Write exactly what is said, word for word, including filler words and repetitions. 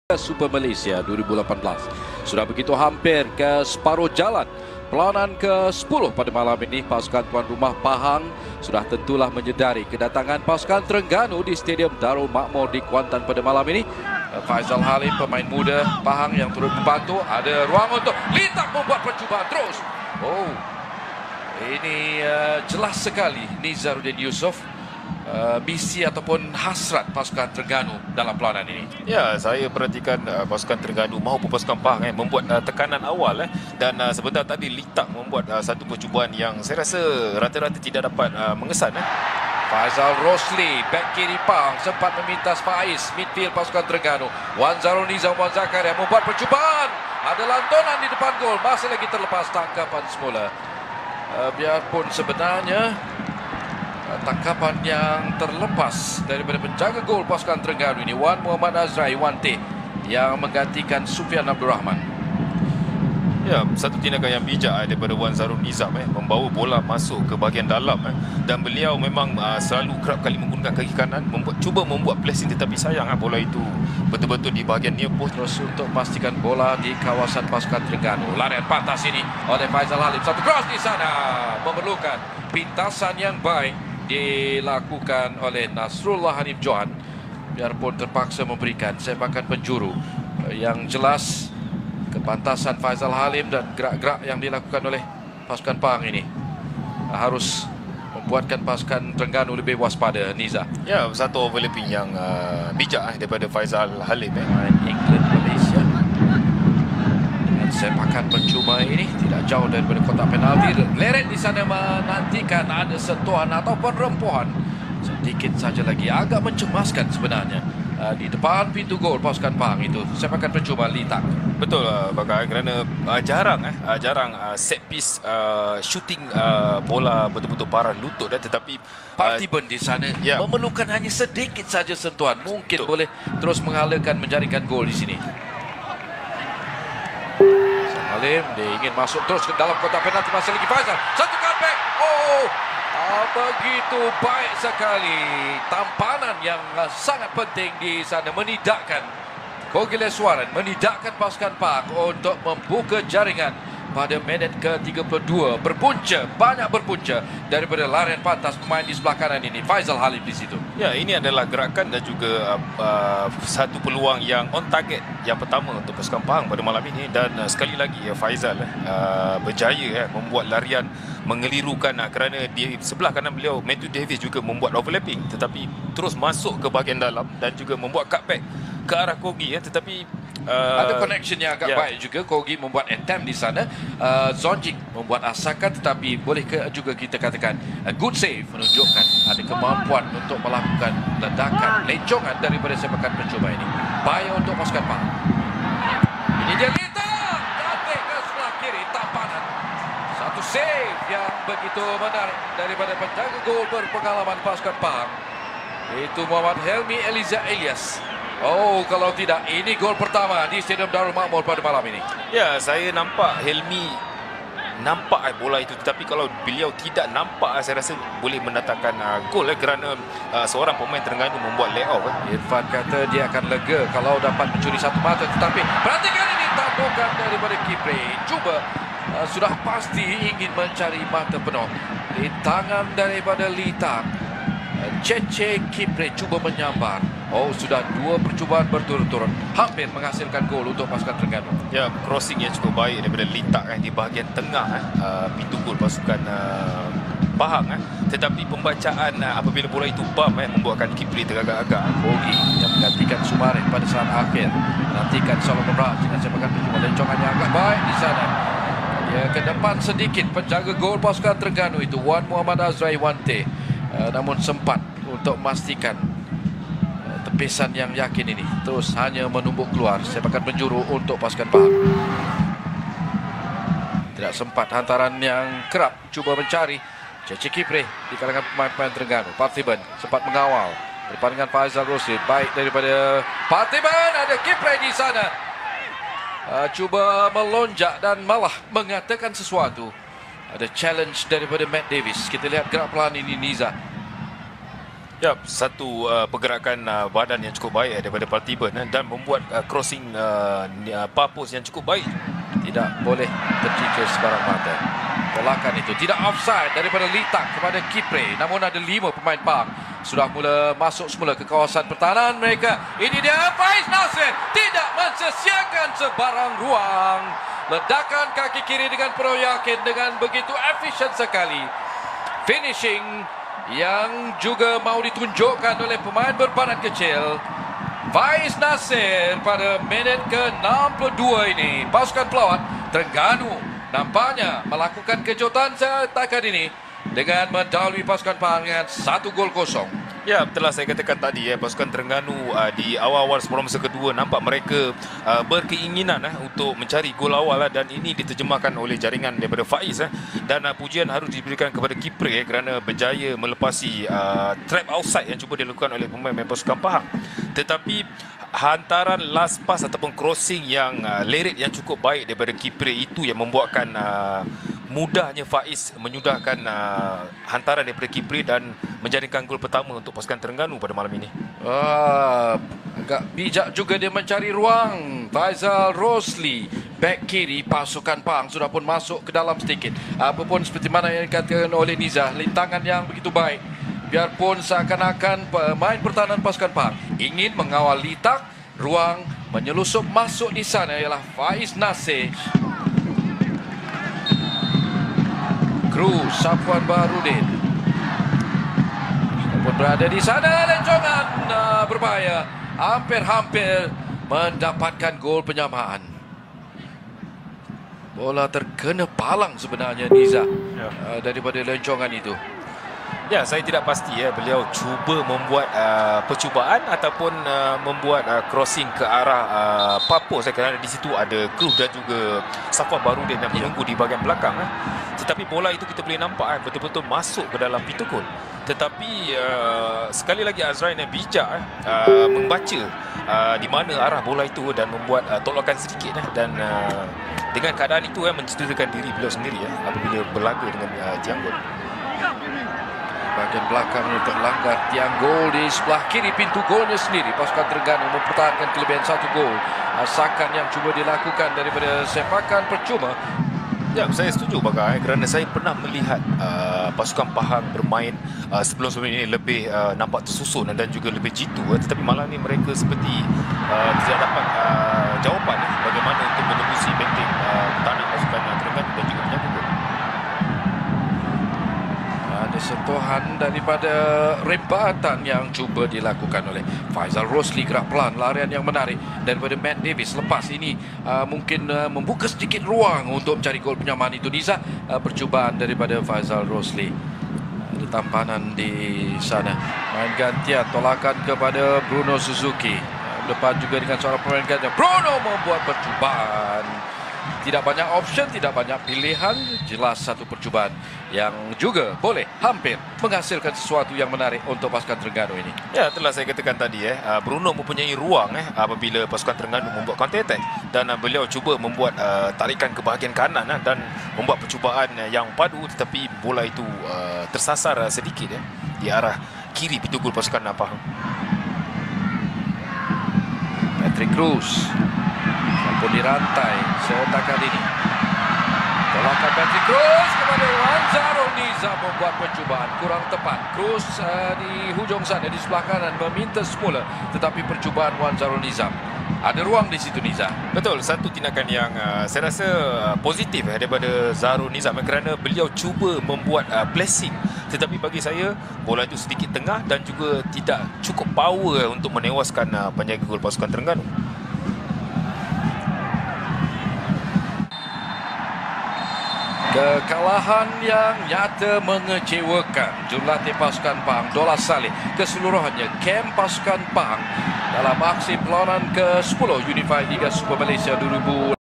Super Malaysia dua ribu lapan belas. Sudah begitu hampir ke separuh jalan. Pelawanan ke sepuluh pada malam ini, pasukan tuan rumah Pahang sudah tentulah menyedari kedatangan pasukan Terengganu di Stadium Darul Makmur di Kuantan pada malam ini. Faizal Halim, pemain muda Pahang yang turut membantu. Ada ruang untuk Litak membuat percubaan terus. Oh, ini uh, jelas sekali Nizaruddin Yusof. Uh, misi ataupun hasrat pasukan Terengganu dalam pelawanan ini. Ya, saya perhatikan uh, pasukan Terengganu maupun pasukan Pahang eh, membuat uh, tekanan awal eh, dan uh, sebentar tadi Litak membuat uh, satu percubaan yang saya rasa rata-rata tidak dapat uh, mengesan. Eh. Faizal Rosli, back kiri Pahang, sempat memintas Faiz, midfield pasukan Terengganu. Wan Zarul Nizam Wan Zakaria membuat percubaan. Ada lantunan di depan gol, masih lagi terlepas tangkapan semula. Uh, biarpun sebenarnya tangkapan yang terlepas daripada penjaga gol pasukan Terengganu ini, Wan Muhammad Azrai Wante, yang menggantikan Sufian Abdul Rahman. Ya, satu tindakan yang bijak eh, daripada Wan Zarul Nizam eh, membawa bola masuk ke bahagian dalam eh, dan beliau memang uh, selalu kerap kali menggunakan kaki kanan, membuat, cuba membuat placing, tetapi sayang eh, bola itu betul-betul di bahagian near post. Terus untuk memastikan bola di kawasan pasukan Terengganu, larian pantas ini oleh Faizal Halim, satu cross di sana, memerlukan pintasan yang baik dilakukan oleh Nasrullah Hanif Johan. Biarpun terpaksa memberikan sepakan penjuru, yang jelas kepantasan Faizal Halim dan gerak-gerak yang dilakukan oleh pasukan Pahang ini harus membuatkan pasukan Terengganu lebih waspada. Niza. Ya, satu overlapping yang uh, bijak eh, daripada Faizal Halim eh. England Malaysia dengan sepakan percuma ini tidak jauh daripada kotak penalti. Leret di sana menantikan ada sentuhan ataupun rempuhan sedikit saja lagi, agak mencemaskan sebenarnya uh, di depan pintu gol pasukan Pahang itu. Sepakan percuma Litak. Betul uh, Bagai, kerana uh, jarang eh uh, jarang uh, set piece uh, shooting uh, bola betul-betul parah lutut eh, tetapi Partiban uh, di sana yeah. memerlukan hanya sedikit saja sentuhan, mungkin betul. boleh terus menghalakan menjaringkan gol di sini. Halim, dia ingin masuk terus ke dalam kotak penalti, masih lagi Faizal, satu cutback. Oh, ah, begitu baik sekali tampanan yang uh, sangat penting di sana, menidakkan Kogileswaran, menidakkan pasukan Pahang untuk membuka jaringan pada minit ke tiga puluh dua. Berpunca, banyak berpunca daripada larian pantas pemain di sebelah kanan ini, Faizal Halim di situ. Ya, ini adalah gerakan dan juga uh, uh, satu peluang yang on target yang pertama untuk pasukan Pahang pada malam ini. Dan uh, sekali lagi uh, Faizal uh, berjaya uh, membuat larian mengelirukan uh, kerana di sebelah kanan beliau Matthew Davis juga membuat overlapping, tetapi terus masuk ke bahagian dalam dan juga membuat cutback ke arah Kogi ya, tetapi uh, ada connection yang agak yeah. baik juga. Kogi membuat attempt di sana, uh, Zonjik membuat asakan, tetapi boleh ke, juga kita katakan a good save, menunjukkan ada kemampuan untuk melakukan ledakan lencongan daripada sepakan percuma ini. Bahaya untuk pasukan Pahang. Ini dia Litak, cantik ke sebelah kiri, tampanan. Satu save yang begitu menarik daripada penjaga gol berpengalaman pasukan Pahang, itu Muhammad Helmi Eliza Elias. Oh, kalau tidak, ini gol pertama di Stadium Darul Makmur pada malam ini. Ya, saya nampak Helmi nampak bola itu, tetapi kalau beliau tidak nampak, saya rasa boleh mendatangkan uh, gol eh, kerana uh, seorang pemain Terengganu membuat layoff eh. Irfan kata dia akan lega kalau dapat mencuri satu mata, tetapi perhatikan ini tabukan daripada Kipre. Cuba uh, sudah pasti ingin mencari mata penuh di tangan daripada Litak. uh, Cece Kipre cuba menyambar. Oh, sudah dua percubaan berturut-turut hampir menghasilkan gol untuk pasukan Terengganu. Ya, crossing yang cukup baik daripada Litak eh, di bahagian tengah eh, uh, pintu gol pasukan uh, Pahang eh. Tetapi pembacaan uh, apabila bola itu bam eh, membuatkan Kipri teragak-agak. Kogi yang menggantikan Sumarin pada saat akhir, menantikan Solomon Raj dengan sepakan percubaan lencongan yang agak baik di sana. Dia ke depan sedikit penjaga gol pasukan Terengganu itu, Wan Muhammad Azrai Wante, uh, namun sempat untuk memastikan tepisan yang yakin ini terus hanya menumbuk keluar sepakan penjuru untuk pasukan Pahang. Tidak sempat hantaran yang kerap cuba mencari Cece Kipre di kalangan pemain-pemain Terengganu. Partiban sempat mengawal pertandingan Faizal Rosli, baik daripada Partiban. Ada Kipre di sana, uh, cuba melonjak dan malah mengatakan sesuatu. Ada challenge daripada Matt Davis. Kita lihat gerak pelan ini Niza. Ya, satu uh, pergerakan uh, badan yang cukup baik daripada Partiban uh, dan membuat uh, crossing uh, uh, papus yang cukup baik. Tidak boleh tercicir sebarang mata. Tolakan itu tidak offside daripada Litak kepada Kipre. Namun ada lima pemain Pahang sudah mula masuk semula ke kawasan pertahanan mereka. Ini dia Faiz Nasir, tidak mensia-siakan sebarang ruang. Ledakan kaki kiri dengan penuh yakin, dengan begitu efisien sekali. Finishing yang juga mau ditunjukkan oleh pemain berbadan kecil Faiz Nasir pada minit ke enam puluh dua ini. Pasukan pelawat Terengganu nampaknya melakukan kejutan setakat ini dengan mendahului pasukan Pahang dengan satu gol kosong. Ya, telah saya katakan tadi ya, pasukan Terengganu uh, di awal-awal separuh masa kedua nampak mereka uh, berkeinginan uh, untuk mencari gol awal uh, dan ini diterjemahkan oleh jaringan daripada Faiz uh, dan uh, pujian harus diberikan kepada Kipre uh, kerana berjaya melepasi uh, trap outside yang cuba dilakukan oleh pemain pasukan Pahang. Tetapi hantaran last pass ataupun crossing yang uh, leret yang cukup baik daripada Kipre itu yang membuatkan uh, mudahnya Faiz menyudahkan uh, hantaran daripada Kipre dan menjadikan gol pertama untuk pasukan Terengganu pada malam ini. Ah, agak bijak juga dia mencari ruang. Faizal Rosli, back kiri pasukan Pahang sudah pun masuk ke dalam sedikit. Apapun seperti mana yang dikatakan oleh Nizah, lintangan yang begitu baik. Biarpun seakan-akan pemain pertahanan pasukan Pahang ingin mengawal Litak, ruang menyelusup masuk di sana ialah Faiz Nasir. Cruz, Safwan Baharudin pun berada di sana. Lencongan uh, berbahaya, hampir-hampir mendapatkan gol penyamaan. Bola terkena palang sebenarnya Nizam ya. uh, daripada lencongan itu. Ya, saya tidak pasti ya beliau cuba membuat uh, percubaan ataupun uh, membuat uh, crossing ke arah uh, papus, kerana di situ ada Cruz dan juga Safwan Baharudin yang menunggu ya. di bahagian belakang. Eh. Tetapi bola itu kita boleh nampak eh, betul-betul masuk ke dalam pintu gol. Tetapi uh, sekali lagi Azrain yang bijak eh, uh, membaca uh, di mana arah bola itu dan membuat uh, tolakan sedikit eh, dan uh, dengan keadaan itu eh, mencederakan diri beliau sendiri eh, apabila berlaga dengan uh, tiang gol. Bahagian belakang ini terlanggar tiang gol di sebelah kiri pintu golnya sendiri. Pasukan Terengganu mempertahankan kelebihan satu gol. Asakan yang cuba dilakukan daripada sepakan percuma. Ya, saya setuju Bagai, kerana saya pernah melihat uh, pasukan Pahang bermain uh, sebelum-sebelum ini lebih uh, nampak tersusun dan juga lebih jitu. Uh, tetapi malam ini mereka seperti uh, tidak dapat uh, jawapan uh, bagaimana untuk menembusi benteng uh, pertahanan pasukan Terengganu dan juga menjaga gol. Ada sentuhan daripada rebatan yang cuba dilakukan oleh Faizal Rosli. Gerak pelan, larian yang menarik daripada Matt Davis. Lepas ini uh, mungkin uh, membuka sedikit ruang untuk mencari gol penyamaan itu. Nizam, uh, percubaan daripada Faizal Rosli. Ada tampanan di sana. Main gantian, tolakan kepada Bruno Suzuki. Uh, depan juga dengan seorang pemain gantian. Bruno membuat percubaan. Tidak banyak option, tidak banyak pilihan. Jelas satu percubaan yang juga boleh hampir menghasilkan sesuatu yang menarik untuk pasukan Terengganu ini. Ya, telah saya katakan tadi eh Bruno mempunyai ruang eh apabila pasukan Terengganu membuat counter attack dan uh, beliau cuba membuat uh, tarikan ke bahagian kanan uh, dan membuat percubaan uh, yang padu, tetapi bola itu uh, tersasar uh, sedikit eh di arah kiri pintu gol pasukan Pahang. Patrick Cruz pun dirantai setakat ini. Tolakan Patrick Cruz kepada Wanzarul Nizam membuat percubaan kurang tepat. Cruz uh, di hujung sana di sebelah kanan meminta semula, tetapi percubaan Wanzarul Nizam ada ruang di situ. Nizam, betul, satu tindakan yang uh, saya rasa uh, positif eh, daripada Zahrul Nizam eh, kerana beliau cuba membuat uh, placing, tetapi bagi saya bola itu sedikit tengah dan juga tidak cukup power eh, untuk menewaskan uh, penjaga gol pasukan Terengganu. Kekalahan yang nyata mengecewakan jurulatih pasukan Pahang, Dollah Saleh, keseluruhannya kem pasukan Pahang dalam aksi perlawanan ke sepuluh Unified Liga Super Malaysia dua ribu